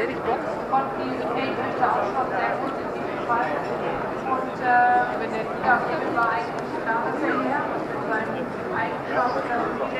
konnten die Feldwächter auch schon sehr positiv gefallen. Und ja, Kevin war eigentlich klar, dass er hier mit seinen Eigenschaften